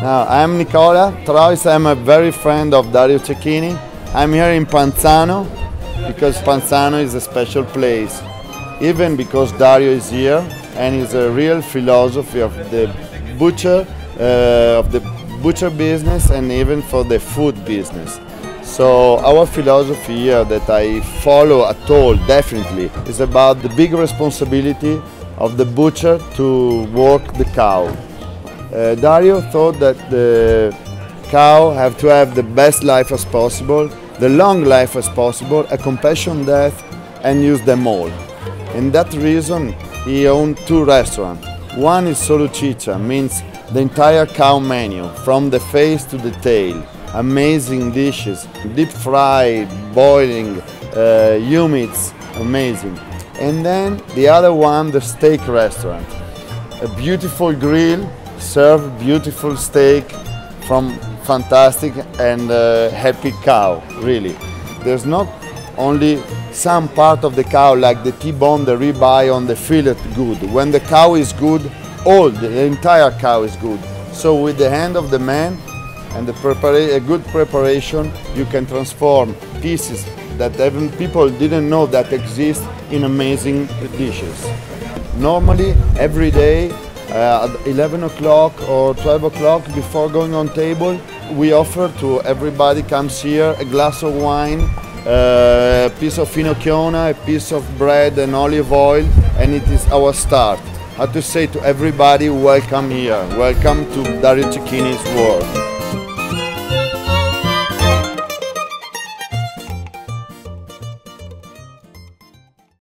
I'm Nicola Trois. I'm a very friend of Dario Cecchini. I'm here in Panzano because Panzano is a special place, even because Dario is here and is a real philosophy of the butcher business and even for the food business. So our philosophy here that I follow at all, definitely, is about the big responsibility of the butcher to work the cow. Dario thought that the cow have to have the best life as possible, the long life as possible, a compassion death, and use them all. And that reason he owned 2 restaurants. One is Solo Ciccia, means the entire cow menu, from the face to the tail. Amazing dishes, deep fry, boiling, humids, amazing. And then the other one, the steak restaurant. A beautiful grill, serve beautiful steak from fantastic and happy cow, really. There's not only some part of the cow like the T-bone, the ribeye on the fillet good. When the cow is good, the entire cow is good. So with the hand of the man and a good preparation, you can transform pieces that even people didn't know that exist in amazing dishes. Normally, every day, at 11 o'clock or 12 o'clock before going on table, we offer to everybody comes here a glass of wine, a piece of finocchiona, a piece of bread and olive oil, and it is our start. I have to say to everybody, welcome here, welcome to Dario Cecchini's world.